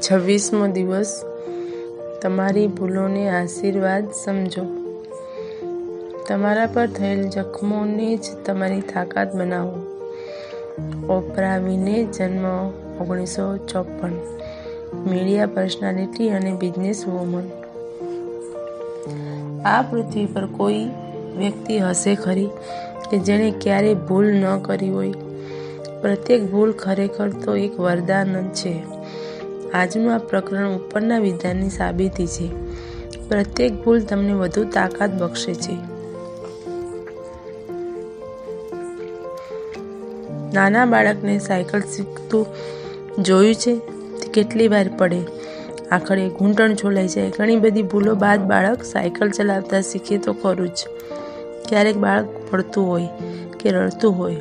26મો દિવસ। તમારી ભૂલોને આશીર્વાદ સમજો। તમારા પર થયેલ જખમોને જ તમારી તાકાત બનાવો। ઓપ્રા વિને જન્મ 1954, મીડિયા પર્સનાલિટી અને બિઝનેસ વુમન। આ પૃથ્વી પર કોઈ વ્યક્તિ હશે ખરી કે જેણે ક્યારેય ભૂલ ન કરી હોય? પ્રત્યેક ભૂલ ખરેખર તો એક વરદાન જ છે। આજનું આ પ્રકરણ ઉપરના વિધાનની સાબિતી છે। પ્રત્યેક ભૂલ તમને વધુ તાકાત બક્ષે છે। નાના બાળકને સાયકલ શીખતું જોયું છે? તે કેટલી વાર પડે, આખરે ઘૂંટણ છોલાઈ જાય। ઘણી બધી ભૂલો બાદ બાળક સાયકલ ચલાવતા શીખે તો ખરું જ। ક્યારેક બાળક પડતું હોય કે રડતું હોય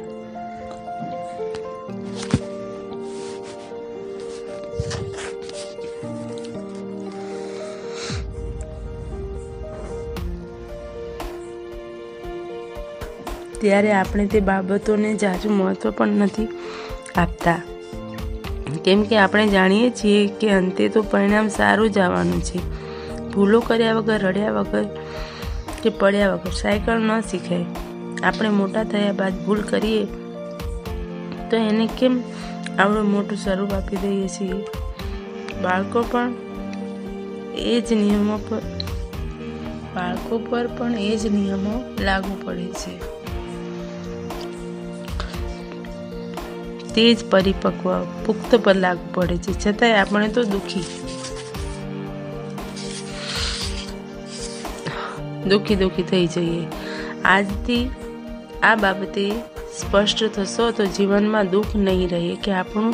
ત્યારે આપણે તે બાબતોને ઝાઝું મહત્વ પણ નથી આપતા, કેમ કે આપણે જાણીએ છીએ કે અંતે તો પરિણામ સારું જ આવવાનું છે। ભૂલો કર્યા વગર, રડ્યા વગર કે પડ્યા વગર સાયકલ ન શીખાય। આપણે મોટા થયા બાદ ભૂલ કરીએ તો એને કેમ આવડું મોટું સ્વરૂપ આપી દઈએ છીએ? બાળકો પર પણ એ જ નિયમો લાગુ પડે છે। તે જ પરિપક્વ પુખ્ત પર લાગુ પડે છે, છતાંય આપણે તો દુઃખી થઈ જઈએ। આજથી આ બાબતે સ્પષ્ટ થશો તો જીવનમાં દુઃખ નહીં રહે કે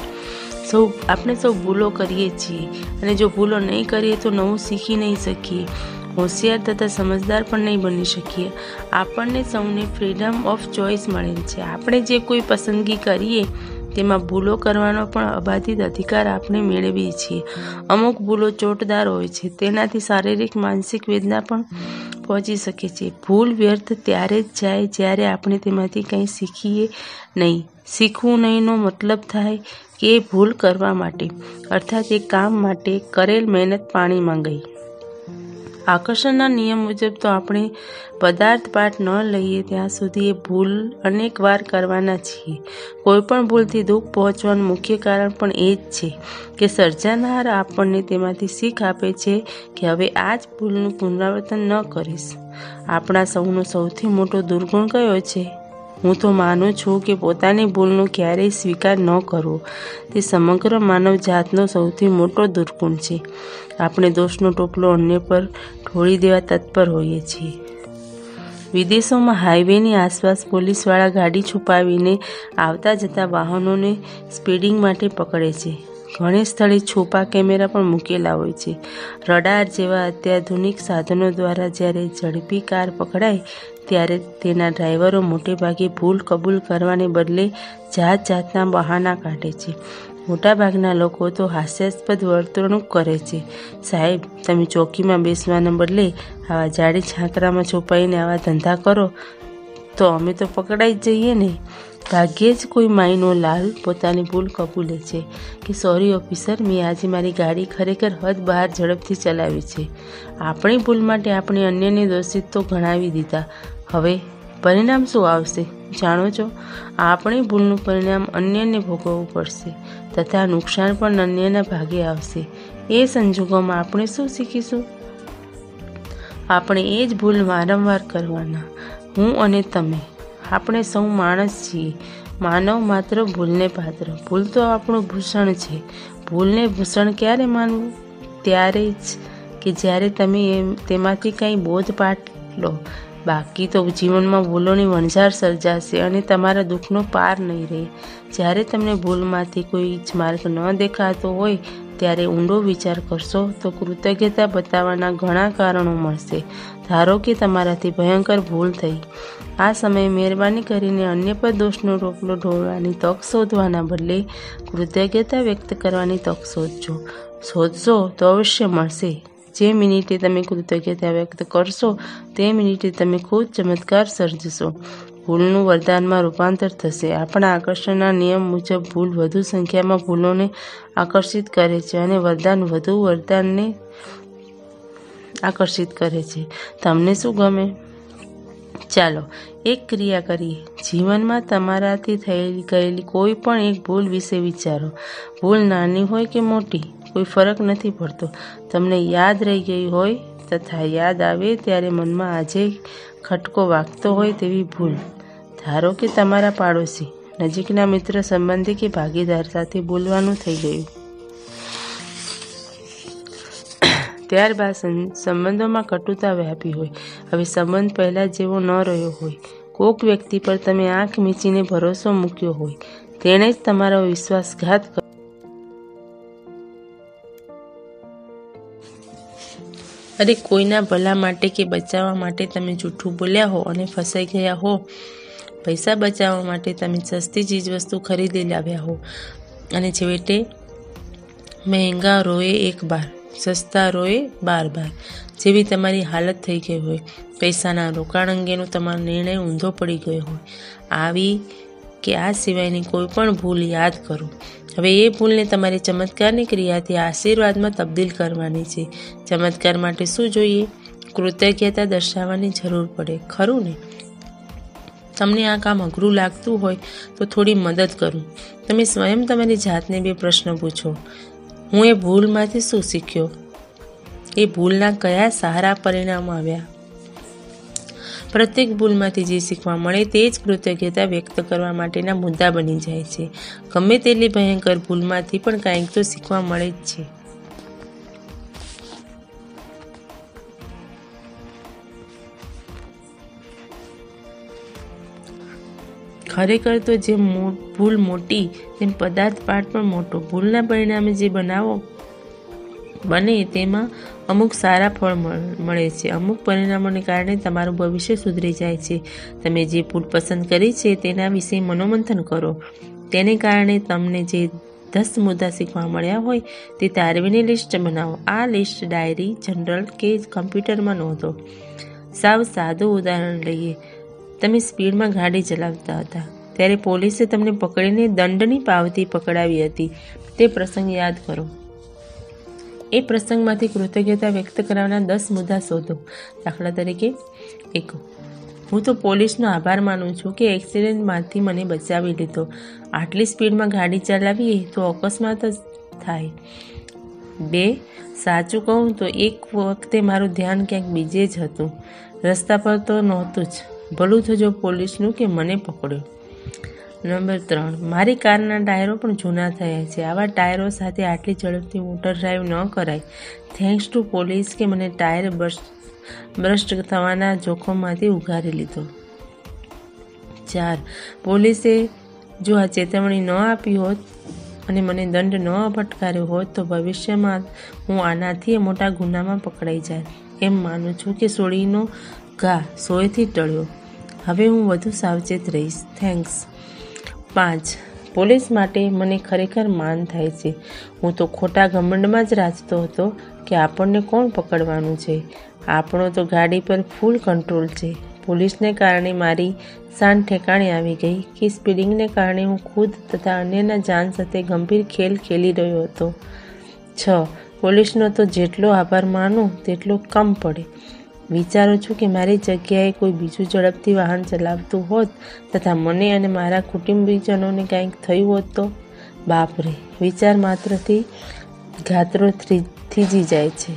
આપણે સૌ ભૂલો કરીએ છીએ, અને જો ભૂલો નહીં કરીએ તો નવું શીખી નહીં શકીએ, હોશિયાર તથા સમજદાર પણ નહીં બની શકીએ। આપણને સૌને ફ્રીડમ ઓફ ચોઇસ મળેલ છે। આપણે જે કોઈ પસંદગી કરીએ તેમાં ભૂલો કરવાનો પણ અબાધિત અધિકાર આપણે મેળવીએ છીએ। અમુક ભૂલો ચોટદાર હોય છે, તેનાથી શારીરિક માનસિક વેદના પણ પહોંચી શકે છે। ભૂલ વ્યર્થ ત્યારે જ જાય જ્યારે આપણે તેમાંથી કંઈ શીખીએ નહીં। શીખવું નહીંનો મતલબ થાય કે એ ભૂલ કરવા માટે, અર્થાત એ કામ માટે કરેલ મહેનત પાણીમાં ગઈ। આકર્ષણના નિયમ મુજબ તો આપણે પદાર્થ પાઠ ન લઈએ ત્યાં સુધી એ ભૂલ અનેક વાર કરવાના છીએ। કોઈ પણ ભૂલથી દુઃખ પહોંચવાનું મુખ્ય કારણ પણ એ જ છે કે સર્જનહાર આપણને તેમાંથી શીખ આપે છે કે હવે આ જ ભૂલનું પુનરાવર્તન ન કરીશ। આપણા સૌનો સૌથી મોટો દુર્ગુણ કયો છે? હું તો માનું છું કે પોતાની ભૂલનો ક્યારેય સ્વીકાર ન કરવો તે સમગ્ર માનવ જાતનો સૌથી મોટો દુર્ગુણ છે। આપણે દોષનો ટોપલો અન્ય પર ઢોળી દેવા તત્પર હોઈએ છીએ। વિદેશોમાં હાઈવેની આસપાસ પોલીસવાળા ગાડી છુપાવીને આવતા જતા વાહનોને સ્પીડિંગ માટે પકડે છે। ઘણી સ્થળે છુપા કેમેરા પણ મૂકેલા હોય છે। રડાર જેવા અત્યાધુનિક સાધનો દ્વારા જ્યારે ઝડપી કાર પકડાય ત્યારે તેના ડ્રાઈવરો મોટે ભાગે ભૂલ કબૂલ કરવાને બદલે જાતના બહાના કાઢે છે। મોટાભાગના લોકો તો હાસ્યાસ્પદ વર્તણૂક કરે છે। સાહેબ, તમે ચોકીમાં બેસવાના બદલે આવા જાડી છાંકરામાં છુપાઈને આવા ધંધા કરો તો અમે તો પકડાઈ જ જઈએ ને। ભાગ્યે જ કોઈ માઈનો લાલ પોતાની ભૂલ કબૂલે છે કે સોરી ઓફિસર, મેં આજે મારી ગાડી ખરેખર હદ બહાર ઝડપથી ચલાવી છે। આપણી ભૂલ માટે આપણે અન્યને દોષિત તો ગણાવી દીધા, હવે પરિણામ શું આવશે જાણો છો? આપણી ભૂલનું પરિણામ અન્યને ભોગવવું પડશે તથા નુકસાન પણ અન્યના ભાગે આવશે। એ સંજોગોમાં આપણે શું શીખીશું? આપણે એ જ ભૂલ વારંવાર કરવાના। હું અને તમે, આપણે સૌ માણસ છીએ, માનવ માત્ર ભૂલને પાત્ર। ભૂલ તો આપણું ભૂષણ છે। ભૂલને ભૂષણ ક્યારે માનવું? ત્યારે જ કે જ્યારે તમે તેમાંથી કંઈ બોધપાઠ લો, બાકી તો જીવનમાં ભૂલોની વણઝાર સર્જાશે અને તમારા દુઃખનો પાર નહીં રહે। જ્યારે તમને ભૂલમાંથી કોઈ જ માર્ગ ન દેખાતો હોય ત્યારે ઊંડો વિચાર કરશો તો કૃતજ્ઞતા બતાવવાના ઘણા કારણો મળશે। ધારો કે તમારાથી ભયંકર ભૂલ થઈ, આ સમયે મહેરબાની કરીને અન્ય પર દોષનો ટોપલો ઢોળવાની તક શોધવાના બદલે કૃતજ્ઞતા વ્યક્ત કરવાની તક શોધશો તો અવશ્ય મળશે। જે મિનિટે તમે કૃતજ્ઞતા વ્યક્ત કરશો તે મિનિટે તમે ખુદ ચમત્કાર સર્જશો। ભૂલનું વરદાનમાં રૂપાંતર થશે. આપણા આકર્ષણના નિયમ મુજબ ભૂલ વધુ સંખ્યામાં ભૂલોને આકર્ષિત કરે છે અને વરદાન વધુ વરદાનને આકર્ષિત કરે છે. તમને શું ગમે? ચાલો એક ક્રિયા કરીએ. જીવનમાં તમારાથી ગયેલી કોઈ પણ એક ભૂલ વિશે વિચારો. ભૂલ નાની હોય કે મોટી, કોઈ ફરક નથી પડતો. તમને યાદ રહી ગઈ હોય તથા યાદ આવે ત્યારે મનમાં આજે ખટકો વાગતો હોય તેવી ભૂલ. ધારો કે તમારા પાડોશી, નજીકના મિત્ર, સંબંધી કે ભાગીદાર સાથે બોલવાનું થઈ ગયું. ત્યારબાદ સંબંધોમાં કટુતા વ્યાપી હોય. હવે સંબંધ પહેલા જેવો ન રહ્યો હોય. કોઈક વ્યક્તિ પર તમે આંખ મીચીને ભરોસો મૂક્યો હોય. તેણે જ તમારો વિશ્વાસઘાત કર્યો. અરે કોઈના ભલા માટે કે બચાવવા માટે તમે જૂઠું બોલ્યા હો અને ફસાઈ ગયા હો. પૈસા બચાવવા માટે તમે સસ્તી ચીજવસ્તુ ખરીદી લાવ્યા હો અને છેવટે મહેંગા રોએ એક બાર, સસ્તા રોએ 12 જેવી તમારી હાલત થઈ ગઈ હોય. પૈસાના રોકાણ અંગેનો તમારો નિર્ણય ઊંધો પડી ગયો હોય. આવી કે આ સિવાયની કોઈ પણ ભૂલ યાદ કરો. હવે એ ભૂલને તમારી ચમત્કારની ક્રિયાથી આશીર્વાદમાં તબદીલ કરવાની છે. ચમત્કાર માટે શું જોઈએ? કૃતજ્ઞતા દર્શાવવાની જરૂર પડે, ખરું ને? તમને આ કામ અઘરું લાગતું હોય તો થોડી મદદ કરું. તમે સ્વયં તમારી જાતને 2 પ્રશ્ન પૂછો. હું એ ભૂલમાંથી શું શીખ્યો? એ ભૂલના કયા સારા પરિણામો આવ્યા? પ્રત્યેક ભૂલમાંથી જે શીખવા મળે તે જ કૃતજ્ઞતા વ્યક્ત કરવા માટેના મુદ્દા બની જાય છે. ગમે તેટલી ભયંકર ભૂલમાંથી પણ કંઈક તો શીખવા મળે જ છે. ખરેખર તો જેમ ભૂલ મોટી તેમ પદાર્થ પાઠ પણ મોટો. ભૂલના પરિણામે જે બનાવો બને તેમાં અમુક સારા ફળ મળે છે. અમુક પરિણામોને કારણે તમારું ભવિષ્ય સુધરી જાય છે. તમે જે ભૂલ પસંદ કરી છે તેના વિશે મનોમંથન કરો. તેને કારણે તમને જે 10 મુદ્દા શીખવા મળ્યા હોય તે તારવીની લિસ્ટ બનાવો. આ લિસ્ટ ડાયરી, જનરલ કે કમ્પ્યુટરમાં નોંધો. સાવ સાદું ઉદાહરણ લઈએ. તમે સ્પીડમાં ગાડી ચલાવતા હતા ત્યારે પોલીસે તમને પકડીને દંડની પાવતી પકડાવી હતી. તે પ્રસંગ યાદ કરો. એ પ્રસંગમાંથી કૃતજ્ઞતા વ્યક્ત કરવાના 10 મુદ્દા શોધો. દાખલા તરીકે 1. હું તો પોલીસનો આભાર માનું છું કે એક્સિડન્ટમાંથી મને બચાવી લીધો. આટલી સ્પીડમાં ગાડી ચલાવીએ તો અકસ્માત જ થાય. 2. સાચું કહું તો એક વખતે મારું ધ્યાન ક્યાંક બીજે જ હતું. રસ્તા પર તો નહોતું જ. ભલું થજો પોલીસનું કે મને પકડ્યો. નંબર 3. મારી કારના ટાયરો પણ જૂના થયા છે. આવા ટાયરો સાથે આટલી ઝડપથી મોટર ડ્રાઈવ ન કરાય. થેન્ક્સ ટુ પોલીસ કે મને ટાયર બર્સ્ટ થવાના જોખમમાંથી ઉગારી લીધો. 4. પોલીસે જો આ ચેતવણી ન આપી હોત અને મને દંડ ન ફટકાર્યો હોત તો ભવિષ્યમાં હું આનાથી મોટા ગુનામાં પકડાઈ જાય. એમ માનું છું કે સોળીનો ઘા 100થી ટળ્યો. હવે હું વધુ સાવચેત રહીશ. થેન્ક્સ. 5. પોલીસ માટે મને ખરેખર માન થાય છે. હું તો ખોટા ઘમંડમાં જ રાચતો હતો કે આપણને કોણ પકડવાનું છે. આપણો તો ગાડી પર ફૂલ કંટ્રોલ છે. પોલીસને કારણે મારી શાન ઠેકાણે આવી ગઈ કે સ્પીડિંગને કારણે હું ખુદ તથા અન્યના જાન સાથે ગંભીર ખેલ ખેલી રહ્યો હતો. 6. પોલીસનો તો જેટલો આભાર માનું તેટલો કમ પડે. વિચારું છું કે મારી જગ્યાએ કોઈ બીજું ઝડપથી વાહન ચલાવતું હોત તથા મને અને મારા કુટુંબીજનોને કંઈક થયું હોત તો. બાપરે, વિચાર માત્રથી ગાત્રો થીજી જાય છે.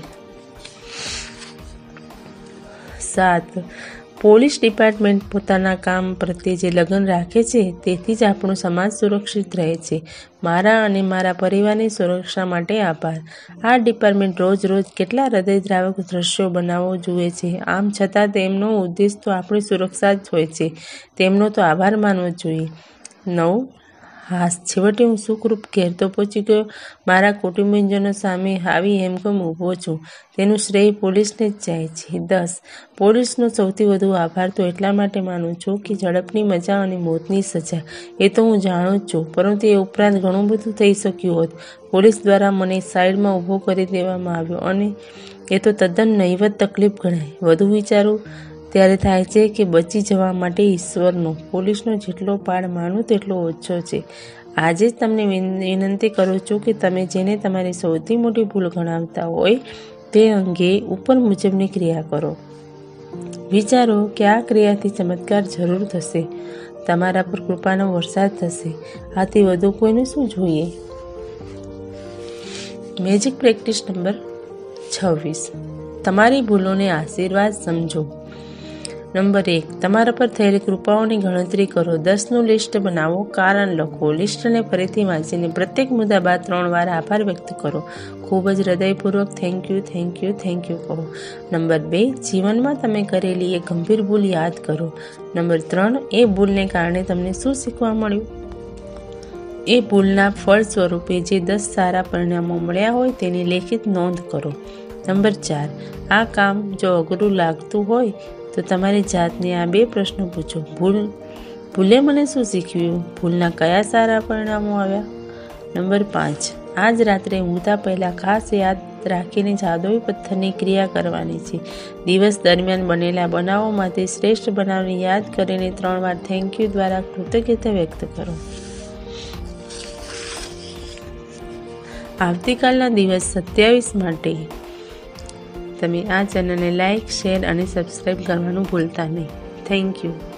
7. પોલીસ ડિપાર્ટમેન્ટ પોતાના કામ પ્રત્યે જે લગન રાખે છે તેથી જ આપણો સમાજ સુરક્ષિત રહે છે. મારા અને મારા પરિવારની સુરક્ષા માટે આભાર. આ ડિપાર્ટમેન્ટ રોજ કેટલા હૃદયદ્રાવક દ્રશ્યો બનાવવો જુએ છે. આમ છતાં તેમનો ઉદ્દેશ તો આપણી સુરક્ષા જ હોય છે. તેમનો તો આભાર માનવો જોઈએ. 9. હાશ, છેવટે હું સુખરૂપ ઘેર તો પહોંચી ગયો. મારા કુટુંબીજનો સામે આવી હેમખેમ ઊભો છું. તેનું શ્રેય પોલીસને જ જાય છે. 10. પોલીસનો સૌથી વધુ આભાર તો એટલા માટે માનું છું કે ઝડપની મજા અને મોતની સજા એ તો હું જાણું જ છું, પરંતુ એ ઉપરાંત ઘણું બધું થઈ શક્યું હોત. પોલીસ દ્વારા મને સાઈડમાં ઊભો કરી દેવામાં આવ્યો અને એ તો તદ્દન નહીવત તકલીફ ગણાય. વધુ વિચારું ત્યારે થાય છે કે બચી જવા માટે ઈશ્વરનો, પોલીસનો જેટલો પાડ માનું તેટલો ઓછો છે. આજે જ તમને વિનંતી કરું છું કે તમે જેને તમારી સૌથી મોટી ભૂલ ગણાવતા હોય તે અંગે ઉપર મુજબની ક્રિયા કરો. વિચારો કે આ ક્રિયાથી ચમત્કાર જરૂર થશે, તમારા પર કૃપાનો વરસાદ થશે. આથી વધુ કોઈને શું જોઈએ? Magic practice number 26. તમારી ભૂલોને આશીર્વાદ સમજો. નંબર 1. તમારા પર થયેલી કૃપાઓની ગણતરી કરો. 10નું લિસ્ટ બનાવો, કારણ લખો. લિસ્ટને ફરીથી વાંચીને પ્રત્યેક મુદ્દા બાદ 3 વાર આભાર વ્યક્ત કરો. ખૂબ જ હૃદયપૂર્વક thank you, thank you, thank you કહો. નંબર 2. જીવનમાં તમે કરેલી એક ગંભીર ભૂલ યાદ કરો. નંબર 3. એ ભૂલને કારણે તમને શું શીખવા મળ્યું? એ ભૂલના ફળ સ્વરૂપે જે 10 સારા પરિણામો મળ્યા હોય તેની લેખિત નોંધ કરો. નંબર 4. આ કામ જો અઘરું લાગતું હોય તો તમારી જાતને આ 2 પ્રશ્નો પૂછો. ભૂલે મને શું શીખવ્યું? ભૂલના કયા સારા પરિણામો આવ્યા? નંબર 5. આજ રાત્રે ઊંઘતા પહેલાં ખાસ યાદ રાખીને જાદુઈ પથ્થરની ક્રિયા કરવાની છે. દિવસ દરમિયાન બનેલા બનાવોમાંથી શ્રેષ્ઠ બનાવને યાદ કરીને 3 વાર થેન્ક યુ દ્વારા કૃતજ્ઞતા વ્યક્ત કરો. આવતીકાલના દિવસ 27 માટે તમે આ ચેનલને લાઇક, શેર અને સબસ્ક્રાઈબ કરવાનું ભૂલતા નહીં. Thank you.